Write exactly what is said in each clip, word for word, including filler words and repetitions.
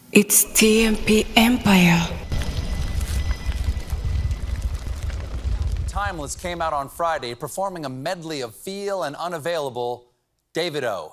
It's T M P Empire. Timeless came out on Friday, performing a medley of Feel and Unavailable, David O.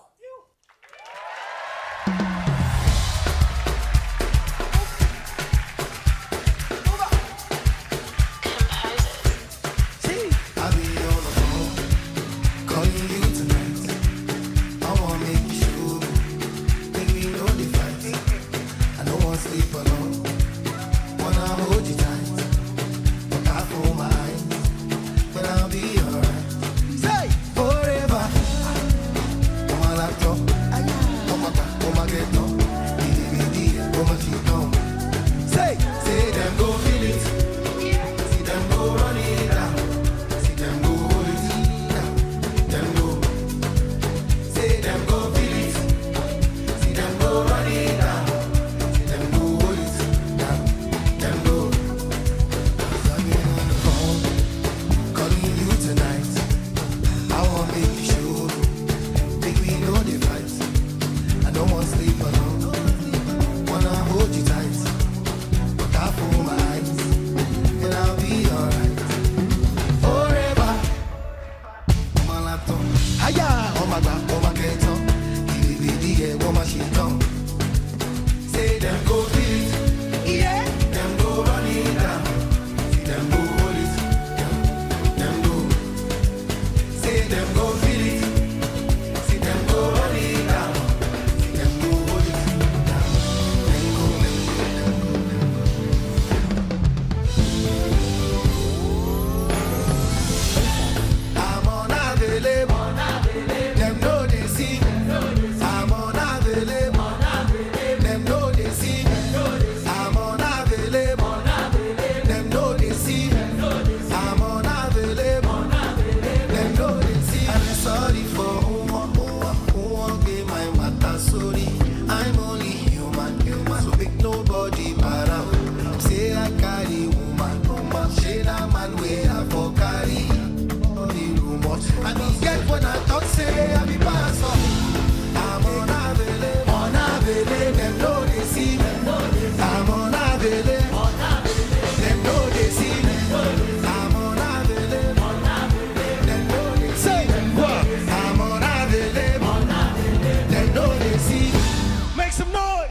Make some noise!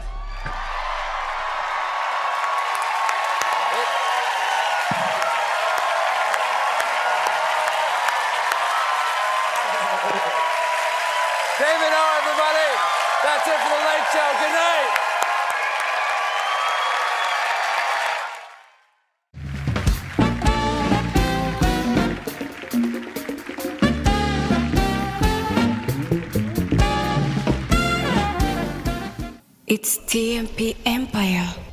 David O, everybody. That's it for The Late Show. Good night. It's T M P Empire.